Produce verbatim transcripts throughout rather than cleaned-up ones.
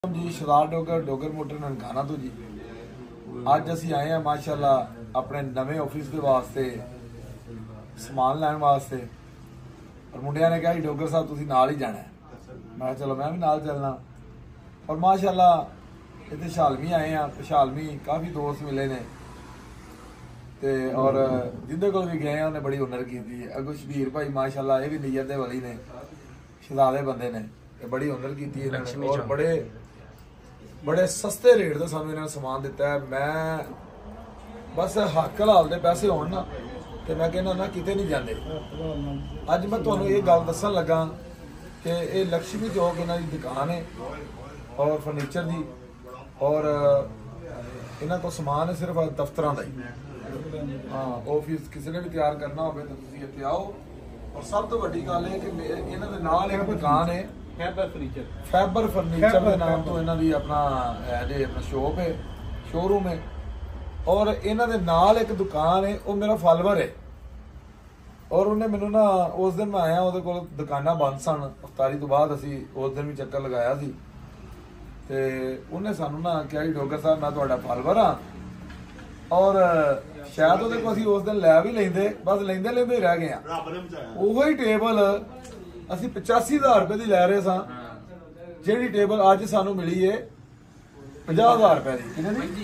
जी Sardar Dogar Dogar motor Nankana तो जी अज असी आए हैं माशाअल्लाह अपने नवे ऑफिस के वास्ते समान लैन वास्ते और मुंडिया ने कहा डोगर साहब तुसी नाल ही जाना है। मैं चलो मैं भी नाल चलना और माशाअल्लाह इतने शालमी आए हैं। शालमी काफ़ी दोस्त मिले ने ते और जिंदे को भी गए हैं उन्हें बड़ी हुनर की थी। अगो शबीर भाई माशाअल्लाह ये भी नीयत दे वाली ने शहजादे बंदे ने बड़ी हुनर की थी और बड़े बड़े सस्ते रेट का सानू इन्होंने समान दिता है। मैं बस हक हलाल दे पैसे होण ना ते मैं कहना ना किते नहीं जाते। अज मैं तुहानू ये गल दसन लगा कि ये लक्ष्मी चौक इन्हां दी दुकान है और फर्नीचर दी और इन्हां को समान है सिर्फ दफ्तरां दा ही। हाँ ऑफिस किसी ने भी तैयार करना हो तो तुसीं इत्थे आओ। और सब तो वड्डी गल है कि इन्हां दे नाल एक दुकान है फैबर फर्नीचर फैबर फर्नीचर के नाम तो इन्हां दी अपना जे अपना शॉप है शोरूम है और इन्हां दे नाल एक दुकान है वो मेरा फॉलोवर है। और उन्हें मैनू ना उस दिन मैं आया उहदे कोल दुकानां बंद सन अफ्तारी तो बाद असी उस दिन भी चक्कर लगाया सी ते उन्हें सानू ना कहा कि डोगर साहब मैं तुहाडा फॉलोवर हाँ और शायद उहदे कोल असी उस दिन लै भी लेंदे बस लेंदे लेंदे रह गए हैं। उहो ही टेबल असी पचासी हजार रुपए की लै रहे सां जिहड़ी टेबल अज सानू मिली है पचास हजार रुपए की किन्ने दी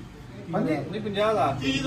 तीह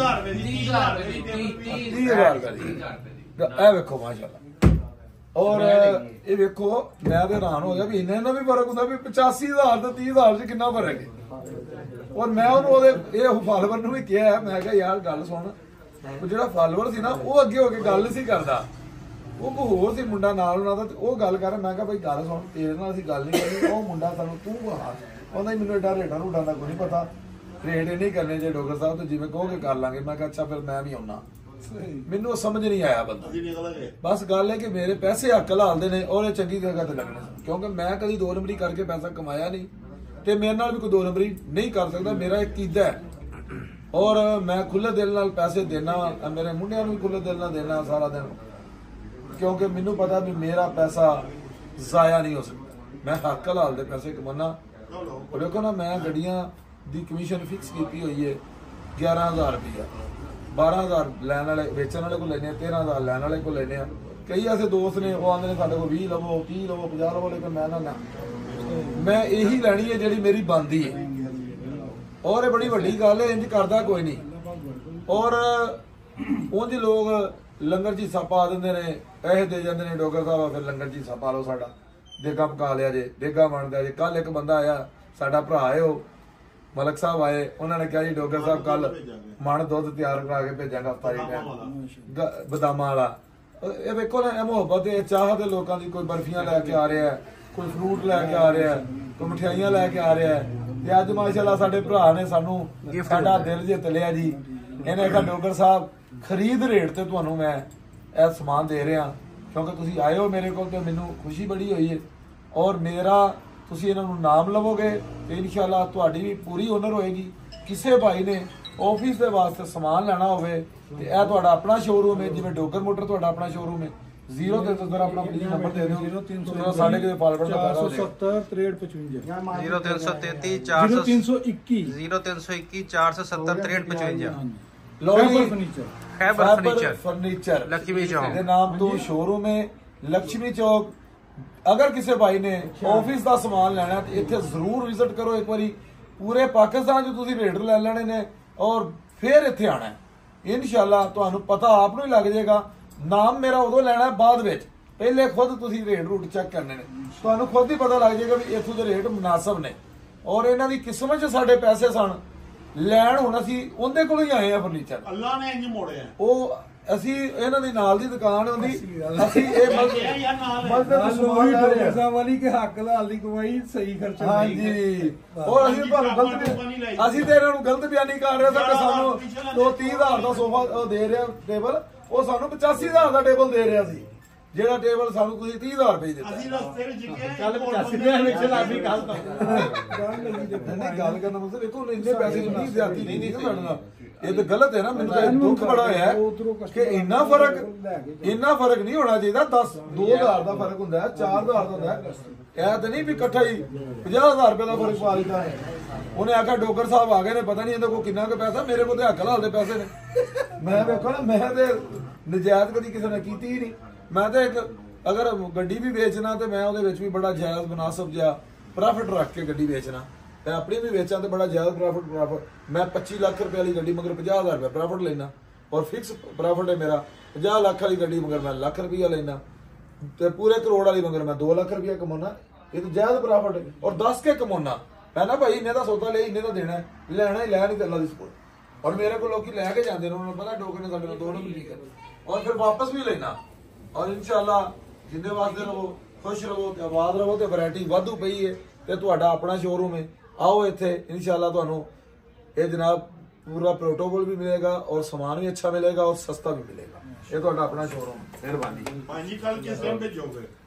हजार रुपए ए वेखो माशाअल्लाह। और ये वेखो मैं तो हैरान हो गया भी इन्हें ना भी फर्क होंगे भी पचासी हजार तो तीह हजार च कितना फर्क है। और मैं उन्होंने फॉलोवर नूं भी कहा है मैं कहा यार गल सुन वो जो फॉलोवर सी ना वो अगे होके गल नहीं करता वो कोई होर सी मुंडा नाल उन्हां दा वो गल कर मैं कहा भाई गल सुन तेरे नाल असीं गल नहीं करनी वो मुंडा सानूं तू कहा कहंदा मैनूं एडा रेटां रूटां दा कोई नहीं पता रेट नहीं करने जे डोगर साहब तो जिवें कहोगे कर लांगे। मैं कहा अच्छा फिर मैं भी आउणा मैनूं समझ नहीं आया बंदा बस गल है कि मेरे पैसे हक हलालदे ने और चंगी जगह ते लगने क्योंकि मैं कभी दो नंबरी करके पैसा कमाया नहीं ते मेरे नाल भी कोई दो नंबरी नहीं कर सकता। मेरा एक कीदा है और मैं खुले दिल नाल पैसे देना मेरे मुंडियां नूं भी खुले दिल नाल देना सारा दिन क्योंकि मैनूं पता भी मेरा पैसा जाया नहीं हो सकता। मैं हक हलाल दे पैसे कमाना और देखो ना मैं गड्डियां दी कमीशन फिक्स की हुई है ग्यारह हजार रुपया बारह हजार लैन वाले बेचने वाले को लेने तेरह हजार लैन वाले को लेने कई ऐसे दोस्त ने वो आते साढ़े को भी लवो तीह लवो पचास लवो लेकिन मैं ना मैं यही लैनी है जी मेरी बनती है। और ये बड़ी वड्डी गल है इंज करता कोई नहीं और उंज लोग लंगर चीसा पा देंगे ने पैसे दे जाते हैं डोगर साहब फिर लंगर चीसा पा लो साडा देगा पका लिया जे देगा बन दिया जे। कल एक बंदा आया साडा भरा है वो मलक साहब आए उन्होंने कहा जी डोगर साहब कल मन दुध तैयार करा के भेजांगा अफ्तारी टाइम बदामा वाला। ये वेखो ना मुहब्बत चाह के लोगों की कोई बर्फियां लैके आ रहा है कोई फ्रूट लैके आ रहा है कोई मिठाइयां लैके आ रहा है। अज माशाअल्लाह साडे भरा ने सानू साडा दिल जित लिया जी। इन्हें कहा डोगर साहब खरीद रेट ते तुहानू मैं यह समान दे रहा क्योंकि तुसी आए हो मेरे को मैनू खुशी बड़ी हुई है और मेरा तुसी इन्हों नाम लवोगे तो इंशाअल्लाह तुहाडी भी पूरी हुनर होएगी। किसी भाई ने ऑफिस के वास्ते समान लेना होवे ते यह तुहाडा अपना शोरूम है जिवें डोगर मोटर तुहाडा अपना शोरूम है जीरो तीन सौ अपना प्लीज नंबर दे दो जीरो तीन सौ साढ़े के फॉलोवर का फायदा हो सत्तर तिरसठ पचवंजा जीरो तीन सौ तैंतीस चार सौ तीन सौ इक्कीस जीरो तीन सौ इक्कीस चार सौ सत्तर तिरसठ पचवंजा Faber furniture furniture Laxmi Chowk के नाम तो शोरूम है लक्ष्मी चौक। अगर किसी भाई ने ऑफिस का समान लेना तो इत्थे जरूर विजिट करो एक बारी पूरे पाकिस्तान जो तुसीं रेट ले लेने ने और फिर इत्थे आना है इंशाअल्लाह तुहानू पता आप नूं ही लग जाएगा। नाम मेरा उदों लेना है बाद विच पहले खुद तुसीं रेट रूट चेक करने ने तुहानू खुद ही पता लग जाएगा भी इत्थों दे रेट मुनासिब ने और इन्हां दी किस्मत च साडे पैसे सन लैण हुण असीं उहदे कोलों ही आए आ फर्नीचर अल्लाह ने इंज मोड़िया ਉਹ ਅਸੀਂ ਇਹਨਾਂ ਦੀ ਨਾਲ ਦੀ ਦੁਕਾਨ ਹੁੰਦੀ ਅਸੀਂ ਇਹ ਵਾਲੀ ਕੇ ਹੱਕ ਲਾਲ ਦੀ ਕਮਾਈ ਸਹੀ ਖਰਚਾ ਹਾਂਜੀ ਔਰ ਅਸੀਂ ਤੁਹਾਨੂੰ ਗਲਤ ਅਸੀਂ ਤੇ ਇਹਨਾਂ ਨੂੰ ਗਲਤ ਬਿਆਨੀ ਕਰ ਰਹੇ ਸੀ ਕਿ ਸਾਨੂੰ ਦੋ ਤੀਹ ਹਜ਼ਾਰ ਦਾ ਸੋਫਾ ਦੇ ਰਿਹਾ ਟੇਬਲ ਉਹ ਸਾਨੂੰ ਪਚਾਸੀ ਹਜ਼ਾਰ ਦਾ ਟੇਬਲ ਦੇ ਰਿਹਾ ਸੀ ਜਿਹੜਾ ਟੇਬਲ ਸਾਨੂੰ ਤੁਸੀਂ ਤੀਹ ਹਜ਼ਾਰ ਰੁਪਏ ਦਿੱਤਾ ਅਸੀਂ ਰਸਤੇ ਵਿੱਚ ਗਏ ਕੱਲ ਪਚਾਸੀ ਦੇ ਵਿੱਚ ਲਾਵੀ ਗੱਲ ਤਾਂ ਨਹੀਂ ਗੱਲ ਕਰਨਾ ਮਤਲਬ ਦੇਖੋ ਇੰਨੇ ਪੈਸੇ ਨਹੀਂ ਜ਼ਿਆਦੀ ਨਹੀਂ ਨਹੀਂ ਸਾਡੇ ਨਾਲ ਇਹ ਤਾਂ ਗਲਤ ਹੈ ਨਾ। ਮੈਨੂੰ ਤਾਂ ਦੁੱਖ ਬੜਾ ਹੋਇਆ ਕਿ ਇੰਨਾ ਫਰਕ ਇੰਨਾ ਫਰਕ ਨਹੀਂ ਹੋਣਾ ਚਾਹੀਦਾ। ਦਸ ਦੋ ਹਜ਼ਾਰ ਦਾ ਫਰਕ ਹੁੰਦਾ ਹੈ, ਚਾਰ ਹਜ਼ਾਰ ਦਾ ਹੁੰਦਾ ਹੈ। ਇਹ ਤਾਂ ਨਹੀਂ ਵੀ ਇਕੱਠਾ ਹੀ ਪੰਜਾਹ ਹਜ਼ਾਰ ਰੁਪਏ ਦਾ ਫਰਕ ਪਾ ਦਿੱਤਾ ਉਹਨੇ। ਆਖਿਆ ਡੋਗਰ ਸਾਹਿਬ ਆ ਗਏ ਨੇ, ਪਤਾ ਨਹੀਂ ਇਹਦੇ ਕੋਲ ਕਿੰਨਾ ਕੁ ਪੈਸਾ, ਮੇਰੇ ਕੋਲ ਤੇ ਹੱਕ ਲਾਲ ਦੇ ਪੈਸੇ ਨੇ। ਮੈਂ ਵੇਖੋ ਨਾ, ਮੈਂ ਤੇ ਨਜਾਇਜ਼ ਕਦੀ ਕਿਸੇ ਨੇ ਕੀਤੀ ਹੀ ਨਹੀਂ। ਮੈਂ ਤਾਂ ਇੱਕ ਅਗਰ ਗੱਡੀ ਵੀ ਵੇਚਣਾ ਤੇ ਮੈਂ ਉਹਦੇ ਵਿੱਚ ਵੀ ਬੜਾ ਜਾਇਜ਼ ਮੁਨਾਸਬ ਜਿਹਾ ਪ੍ਰੋਫਿਟ ਰੱਖ ਕੇ ਗੱਡੀ ਵੇਚਣਾ। ਮੈਂ ਆਪਣੀ ਵੀ ਵੇਚਾਂ ਤੇ ਬੜਾ ਜਾਇਜ਼ ਪ੍ਰੋਫਿਟ ਪ੍ਰੋਫਿਟ ਮੈਂ ਪੱਚੀ ਲੱਖ ਰੁਪਏ ਵਾਲੀ ਗੱਡੀ ਮਗਰ ਪੰਜਾਹ ਹਜ਼ਾਰ ਰੁਪਏ ਪ੍ਰੋਫਿਟ ਲੈਣਾ, ਔਰ ਫਿਕਸ ਪ੍ਰੋਫਿਟ ਹੈ ਮੇਰਾ ਪੰਜਾਹ ਲੱਖ ਵਾਲੀ ਗੱਡੀ ਮਗਰ ਮੈਂ ਲੱਖ ਰੁਪਇਆ ਲੈਣਾ, ਤੇ ਪੂਰੇ ਕਰੋੜ ਵਾਲੀ ਮਗਰ ਮੈਂ ਦੋ ਲੱਖ ਰੁਪਇਆ ਕਮਾਉਣਾ। ਇਹ ਤਾਂ ਜਾਇਜ਼ ਪ੍ਰੋਫਿਟ ਹੈ, ਔਰ ਦੱਸ ਕੇ ਕਮਾਉਣਾ ਹੈ ਨਾ ਭਾਈ। ਇੰਨੇ ਦਾ ਸੌਦਾ ਲਿਆ, ਇੰਨੇ ਦਾ ਦੇਣਾ, ਲੈਣਾ ਹੀ ਲੈ ਨਹੀਂ ਤੇ ਅੱਲਾ ਦੀ ਸਪੋਰਟ। ਔਰ ਮੇਰੇ ਕੋਲ ਲੋਕੀ ਲੈ ਕੇ ਜਾਂਦੇ ਨੇ, ਉਹਨਾਂ ਨੂੰ ਪਤਾ ਡੋਗਰ ਨੇ ਸਾਡੇ ਨਾਲ ਦੋ ਨੰਬਰ ਨਹੀਂ ਕਰਨੀ, ਔਰ ਫਿਰ ਵਾਪਸ ਵੀ ਲੈਣਾ। ਔਰ ਇਨਸ਼ਾਅੱਲਾ ਜਿੰਦੇ ਵਾਸਤੇ ਰਹੋ, ਖੁਸ਼ ਰਹੋ ਤੇ ਆਬਾਦ ਰਹੋ, ਤੇ ਵੈਰਾਈਟੀ ਵਾਧੂ ਪਈ ਹੈ ਤੇ ਤੁਹਾਡਾ ਆਪਣਾ ਸ਼ੋਰੂਮ ਹੈ। आओ इतने इंशाल्लाह ਤੁਹਾਨੂੰ ਇਹ जनाब पूरा प्रोटोकॉल भी मिलेगा और सामान भी अच्छा मिलेगा और सस्ता भी मिलेगा। ये ਤੁਹਾਡਾ ਆਪਣਾ शोरूम। मेहरबानी। हाँ जी, कल किस टाइम पे जाओगे?